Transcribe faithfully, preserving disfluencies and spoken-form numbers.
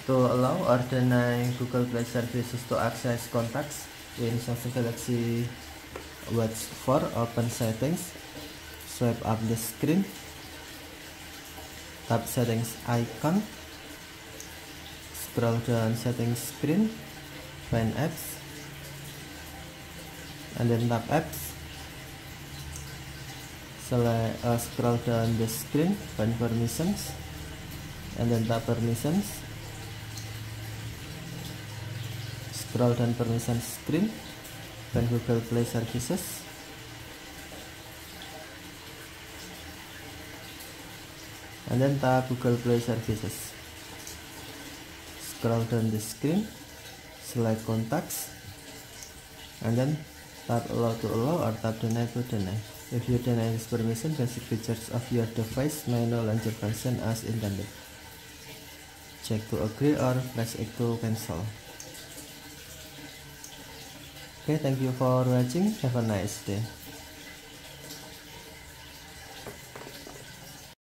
To allow or deny Google Play services to access contacts in Samsung Galaxy Watch four, open settings, swipe up the screen, tap settings icon, scroll down settings screen, find apps, and then tap apps. Select, uh, scroll down the screen, find permissions, and then tap permissions. Scroll down permission screen, find Google Play services, and then tap Google Play services. Scroll down the screen, select contacts, and then tap allow to allow or tap deny to deny. If you deny this permission, basic features of your device may no longer function as intended. Check to agree or press X to cancel. Okay, thank you for watching. Have a nice day.